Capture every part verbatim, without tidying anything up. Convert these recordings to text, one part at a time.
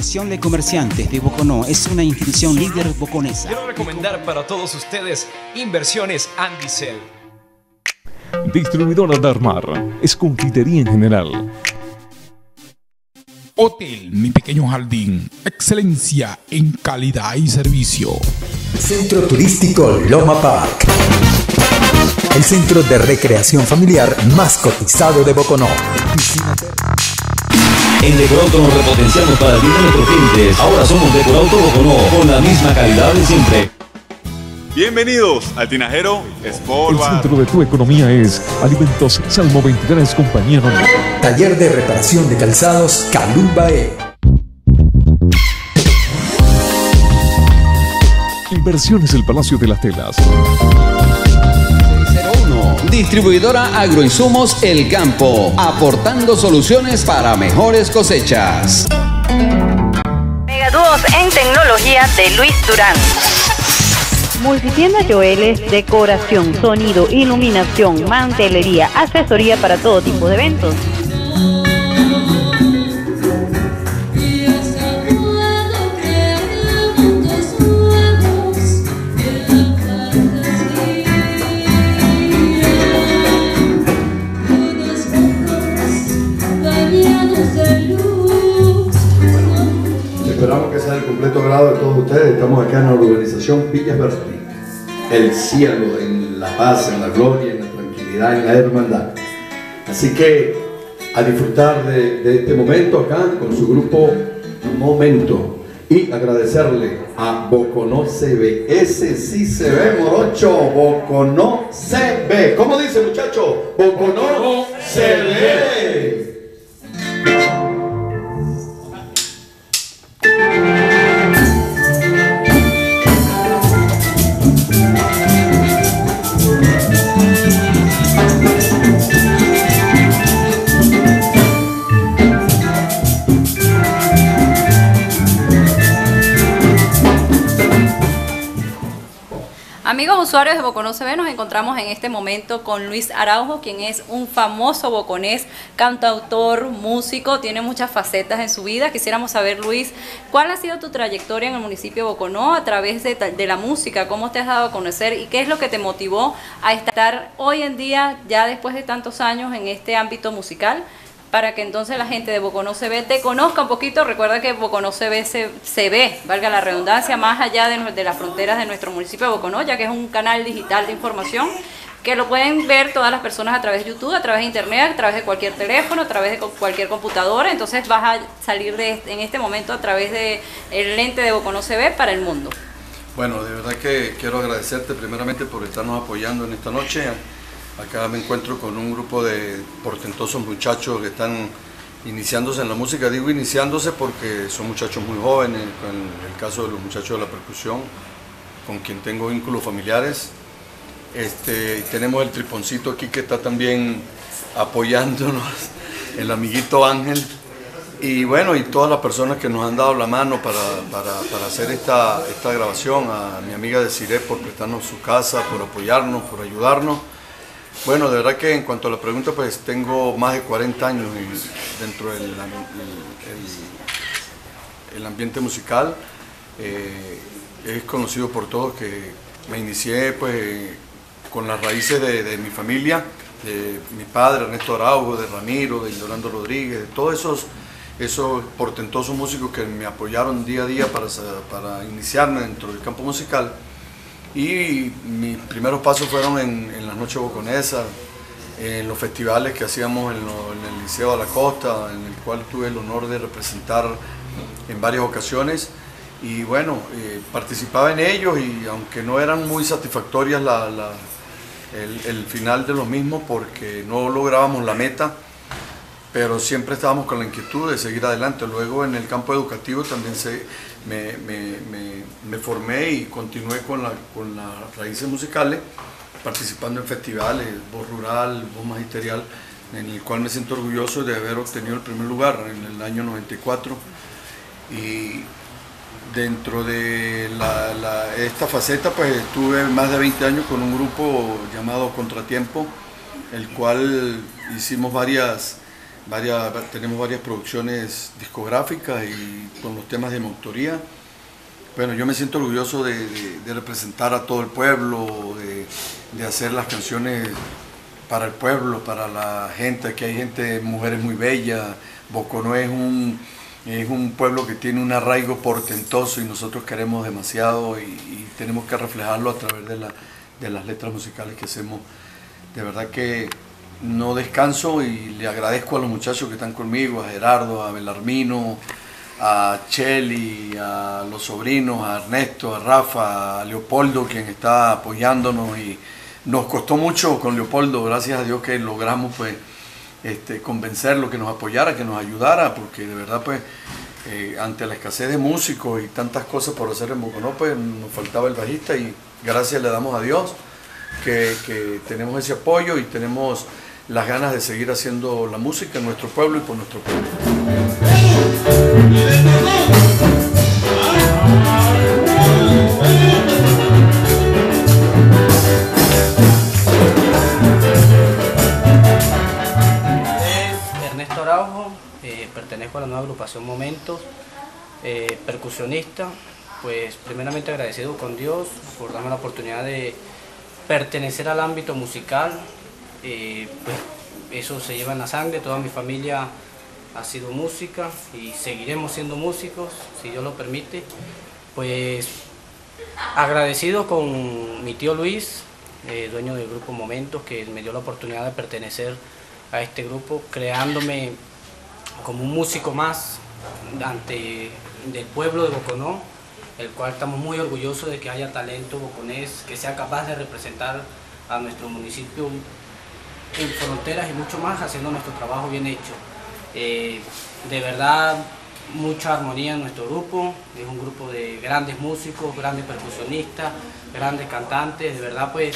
Asociación de Comerciantes de Boconó es una institución líder boconesa. Quiero recomendar para todos ustedes Inversiones Andicel. Distribuidora Darmar, es confitería en general. Hotel Mi Pequeño Jardín, excelencia en calidad y servicio. Centro Turístico Loma Park, el centro de recreación familiar más cotizado de Boconó. En Decorauto nos repotenciamos para el bien de nuestros clientes. Ahora somos Decorauto Boconó, con la misma calidad de siempre. Bienvenidos al Tinajero Sport El Bar. centro de tu economía es Alimentos Salmo veintitrés, Compañía Anónima. Taller de reparación de calzados Calumbae. Inversiones El Palacio de las Telas. cero uno. Distribuidora Agroinsumos El Campo, aportando soluciones para mejores cosechas. Megadúos en tecnología de Luis Durán. Multitienda Joeles, decoración, sonido, iluminación, mantelería, asesoría para todo tipo de eventos. Esperamos que sea el completo agrado de todos ustedes. Estamos acá en la urbanización Villas Verdes. El cielo, en la paz, en la gloria, en la tranquilidad, en la hermandad. Así que a disfrutar de, de este momento acá con su grupo Momento. Y agradecerle a Boconó C V. Ese sí se ve, morocho. Boconó C V. ¿Cómo dice, muchacho? Boconó C V. Amigos usuarios de Boconó C V, nos encontramos en este momento con Luis Araujo, quien es un famoso boconés, cantautor, músico, tiene muchas facetas en su vida. Quisiéramos saber, Luis, ¿cuál ha sido tu trayectoria en el municipio de Boconó a través de, de la música? ¿Cómo te has dado a conocer y qué es lo que te motivó a estar hoy en día, ya después de tantos años, en este ámbito musical? Para que entonces la gente de Boconó C V te conozca un poquito. Recuerda que Boconó C V se, se ve, valga la redundancia, más allá de, de las fronteras de nuestro municipio de Boconó, ya que es un canal digital de información que lo pueden ver todas las personas a través de YouTube, a través de internet, a través de cualquier teléfono, a través de cualquier computadora. Entonces vas a salir de, en este momento a través del lente de Boconó C V para el mundo. Bueno, de verdad que quiero agradecerte primeramente por estarnos apoyando en esta noche. Acá me encuentro con un grupo de portentosos muchachos que están iniciándose en la música. Digo iniciándose porque son muchachos muy jóvenes, en el caso de los muchachos de la percusión, con quien tengo vínculos familiares. Este, tenemos el triponcito aquí que está también apoyándonos, el amiguito Ángel. Y bueno, y todas las personas que nos han dado la mano para, para, para hacer esta, esta grabación, a mi amiga Desiree por prestarnos su casa, por apoyarnos, por ayudarnos. Bueno, de verdad que en cuanto a la pregunta, pues tengo más de cuarenta años dentro del el, el, el ambiente musical. Eh, es conocido por todos que me inicié pues con las raíces de, de mi familia, de mi padre Ernesto Araujo, de Ramiro, de Yolando Rodríguez, de todos esos, esos portentosos músicos que me apoyaron día a día para, para iniciarme dentro del campo musical. Y mis primeros pasos fueron en, en las noches boconesas, en los festivales que hacíamos en, lo, en el Liceo de la Costa, en el cual tuve el honor de representar en varias ocasiones. Y bueno, eh, participaba en ellos y aunque no eran muy satisfactorias la, la, el, el final de los mismos porque no lográbamos la meta, pero siempre estábamos con la inquietud de seguir adelante. Luego en el campo educativo también se, me, me, me, me formé y continué con, la, con las raíces musicales, participando en festivales, voz rural, voz magisterial, en el cual me siento orgulloso de haber obtenido el primer lugar en el año noventa y cuatro. Y dentro de la, la, esta faceta pues estuve más de veinte años con un grupo llamado Contratiempo, el cual hicimos varias varias, tenemos varias producciones discográficas y con los temas de mi autoría. Bueno, yo me siento orgulloso de, de, de representar a todo el pueblo, de, de hacer las canciones para el pueblo, para la gente. Aquí hay gente, mujeres muy bellas. Boconó es un, es un pueblo que tiene un arraigo portentoso y nosotros queremos demasiado y, y tenemos que reflejarlo a través de, la, de las letras musicales que hacemos. De verdad que no descanso y le agradezco a los muchachos que están conmigo, a Gerardo, a Belarmino, a Cheli, a los sobrinos, a Ernesto, a Rafa, a Leopoldo, quien está apoyándonos, y nos costó mucho con Leopoldo, gracias a Dios que logramos pues este, convencerlo, que nos apoyara, que nos ayudara, porque de verdad pues eh, ante la escasez de músicos y tantas cosas por hacer en Boconó, pues nos faltaba el bajista y gracias le damos a Dios que, que tenemos ese apoyo y tenemos las ganas de seguir haciendo la música en nuestro pueblo y por nuestro pueblo. Ernesto Araujo, eh, pertenezco a la nueva agrupación Momentos, eh, percusionista. Pues primeramente agradecido con Dios por darme la oportunidad de pertenecer al ámbito musical. Eh, pues eso se lleva en la sangre, toda mi familia ha sido música y seguiremos siendo músicos, si Dios lo permite. Pues agradecido con mi tío Luis, eh, dueño del grupo Momentos, que me dio la oportunidad de pertenecer a este grupo, creándome como un músico más ante del pueblo de Boconó, el cual estamos muy orgullosos de que haya talento boconés que sea capaz de representar a nuestro municipio en fronteras y mucho más, haciendo nuestro trabajo bien hecho. Eh, de verdad, mucha armonía en nuestro grupo, es un grupo de grandes músicos, grandes percusionistas, grandes cantantes. De verdad pues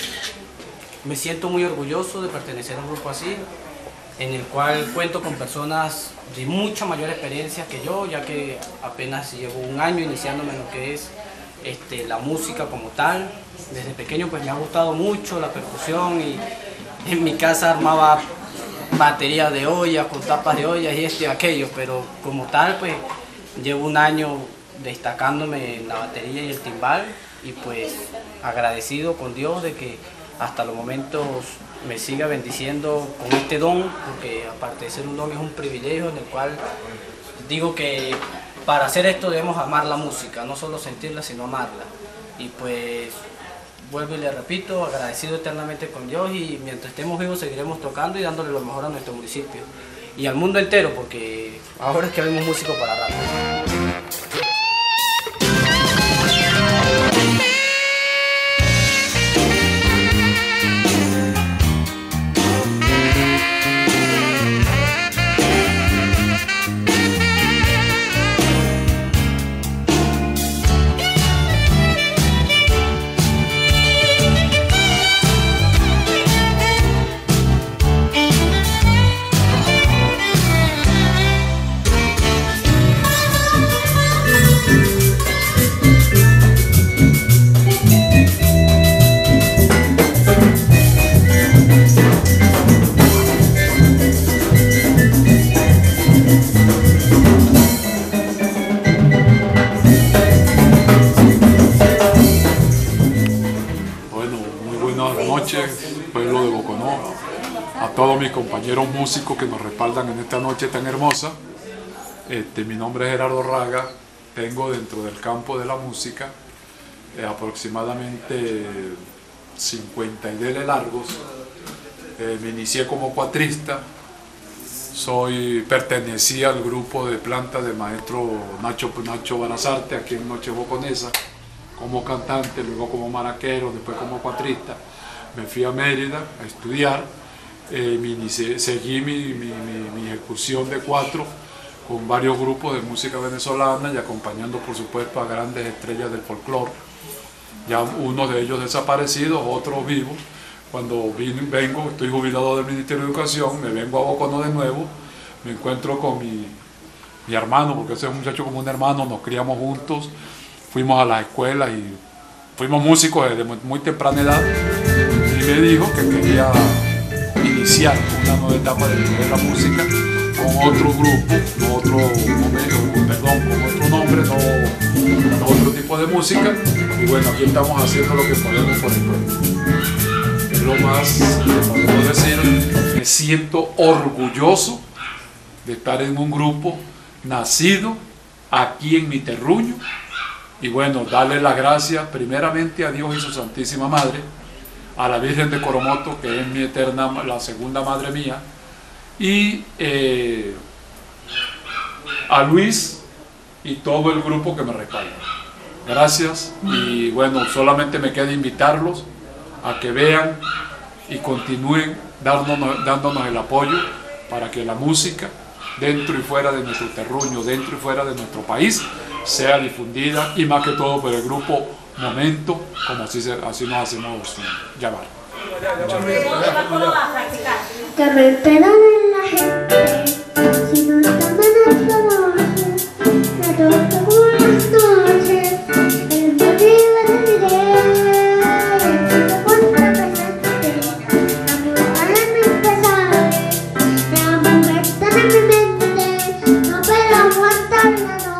me siento muy orgulloso de pertenecer a un grupo así, en el cual cuento con personas de mucha mayor experiencia que yo, ya que apenas llevo un año iniciándome en lo que es este, la música como tal. Desde pequeño pues me ha gustado mucho la percusión y en mi casa armaba baterías de ollas, con tapas de ollas y esto y aquello, pero como tal pues llevo un año destacándome en la batería y el timbal y pues agradecido con Dios de que hasta los momentos me siga bendiciendo con este don, porque aparte de ser un don es un privilegio en el cual digo que para hacer esto debemos amar la música, no solo sentirla sino amarla. Y pues vuelvo y le repito, agradecido eternamente con Dios, y mientras estemos vivos seguiremos tocando y dándole lo mejor a nuestro municipio y al mundo entero, porque ahora es que vemos músicos para rato. Pueblo de Boconó, a todos mis compañeros músicos que nos respaldan en esta noche tan hermosa. Este, mi nombre es Gerardo Raga, tengo dentro del campo de la música eh, aproximadamente cincuenta y dele largos. Eh, me inicié como cuatrista, soy, pertenecía al grupo de planta del maestro Nacho, Nacho Barazarte aquí en Noche Boconesa, como cantante, luego como maraquero, después como cuatrista. Me fui a Mérida a estudiar, eh, me inicié, seguí mi, mi, mi, mi ejecución de cuatro con varios grupos de música venezolana y acompañando por supuesto a grandes estrellas del folclore, ya unos de ellos desaparecidos, otros vivos. Cuando vine, vengo, estoy jubilado del Ministerio de Educación, me vengo a Boconó de nuevo, me encuentro con mi, mi hermano, porque ese es un muchacho como un hermano, nos criamos juntos, fuimos a las escuelas y fuimos músicos desde muy, muy temprana edad. Y me dijo que quería iniciar una nueva etapa de la música con otro grupo, no otro momento, perdón, con otro nombre, no, no otro tipo de música. Y bueno, aquí estamos haciendo lo que podemos por el pueblo. Es lo más que podemos decir. Me siento orgulloso de estar en un grupo nacido aquí en mi terruño. Y bueno, darle las gracias primeramente a Dios y su Santísima Madre, a la Virgen de Coromoto, que es mi eterna, la segunda madre mía, y eh, a Luis y todo el grupo que me respalda. Gracias, y bueno, solamente me queda invitarlos a que vean y continúen dándonos, dándonos el apoyo para que la música dentro y fuera de nuestro terruño, dentro y fuera de nuestro país, sea difundida, y más que todo por el grupo Momento, como así, se, así nos hacemos llamar. Que me perdonen la gente, si no están en las noches, me toca buenas noches, el motivo de mi idea, el cuenta presente, la mujer en mis pesares, la mujer está en mi mente, no puedo aguantarla, no.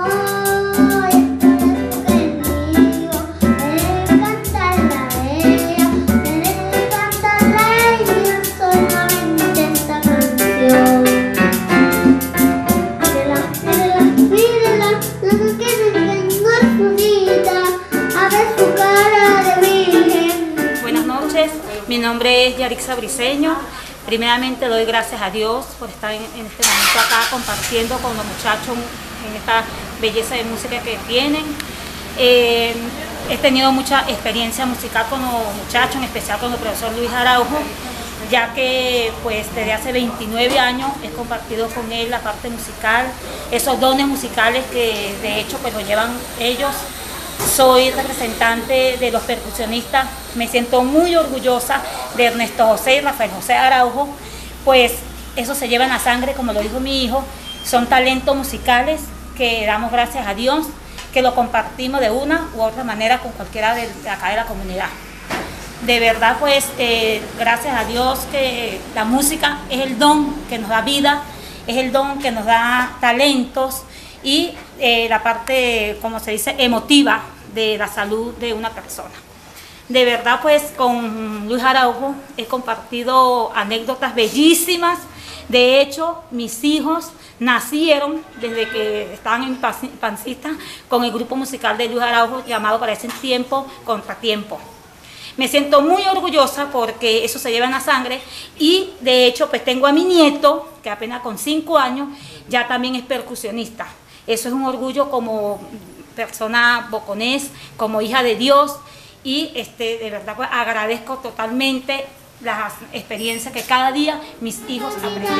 Mi nombre es Yarixa Briceño. Primeramente doy gracias a Dios por estar en, en este momento acá compartiendo con los muchachos en esta belleza de música que tienen. Eh, he tenido mucha experiencia musical con los muchachos, en especial con el profesor Luis Araujo, ya que pues desde hace veintinueve años he compartido con él la parte musical, esos dones musicales que de hecho pues los llevan ellos. Soy representante de los percusionistas, me siento muy orgullosa de Ernesto José y Rafael José Araujo, pues eso se lleva en la sangre, como lo dijo mi hijo, son talentos musicales que damos gracias a Dios, que lo compartimos de una u otra manera con cualquiera de acá de la comunidad. De verdad pues eh, gracias a Dios que la música es el don que nos da vida, es el don que nos da talentos, y eh, la parte, como se dice, emotiva de la salud de una persona. De verdad, pues con Luis Araujo he compartido anécdotas bellísimas. De hecho, mis hijos nacieron desde que estaban en pancita con el grupo musical de Luis Araujo llamado para ese tiempo Contratiempo. Me siento muy orgullosa porque eso se lleva en la sangre, y de hecho pues tengo a mi nieto, que apenas con cinco años ya también es percusionista. Eso es un orgullo como persona boconés, como hija de Dios, y este, de verdad pues, agradezco totalmente las experiencias que cada día mis hijos aprenden.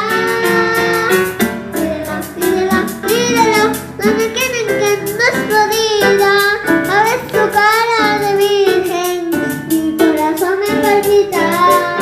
Pídela, pídela, no me queden que no es podida, a ver tu cara de virgen, mi corazón me palpita.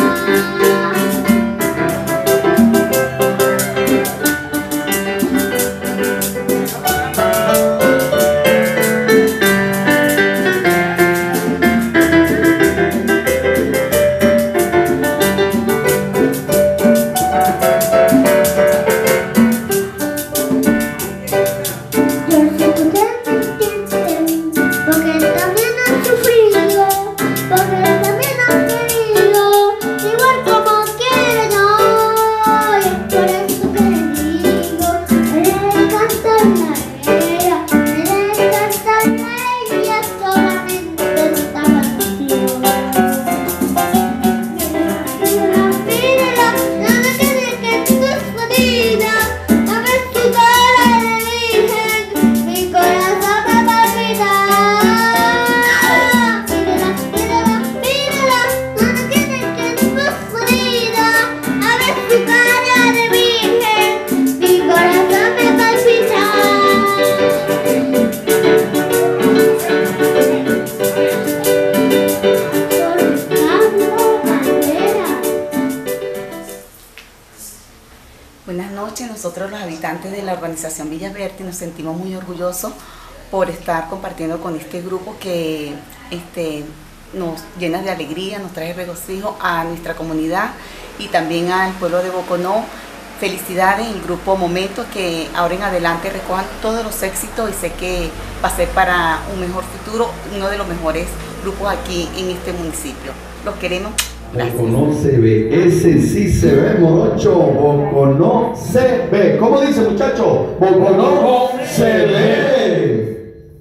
Nosotros los habitantes de la urbanización Villa Berti nos sentimos muy orgullosos por estar compartiendo con este grupo que este, nos llena de alegría, nos trae regocijo a nuestra comunidad y también al pueblo de Boconó, felicidades en el grupo Momentos, que ahora en adelante recojan todos los éxitos y sé que va a ser para un mejor futuro, uno de los mejores grupos aquí en este municipio. Los queremos. Gracias. Boconó se ve, ese sí se ve, morocho. Boconó se ve. ¿Cómo dice, muchacho? Boconó se ve.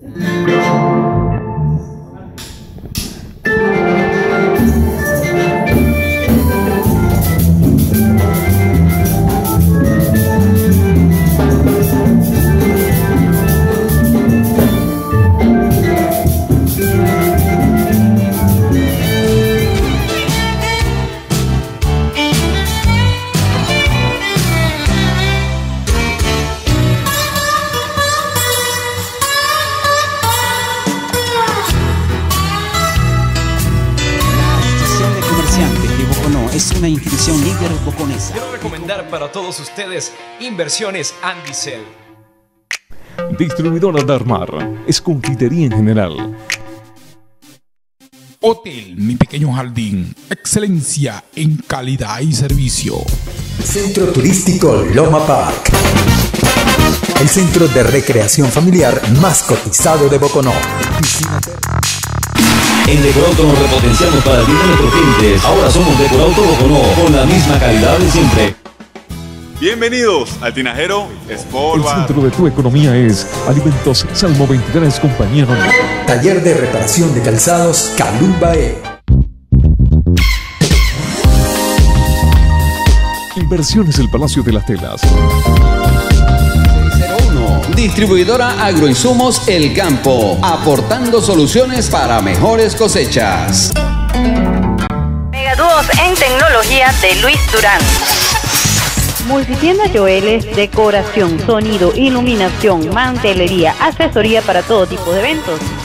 Es una institución líder boconesa. Quiero recomendar para todos ustedes Inversiones Andicel. Distribuidora Darmar. Es confitería en general. Hotel Mi Pequeño Jardín. Excelencia en calidad y servicio. Centro Turístico Loma Park. El centro de recreación familiar más cotizado de Boconó. En Decorauto nos repotenciamos para el bien de nuestros clientes. Ahora somos Decorauto Boconó, con la misma calidad de siempre. Bienvenidos al Tinajero Sport El Bar. centro de tu economía es Alimentos Salmo veintitrés, compañía Anónima. Taller de reparación de calzados Calumbae. Inversiones El Palacio de las Telas. Distribuidora Agroinsumos El Campo, aportando soluciones para mejores cosechas. Megadúos en tecnología de Luis Durán. Multitienda Joeles, decoración, sonido, iluminación, mantelería, asesoría para todo tipo de eventos.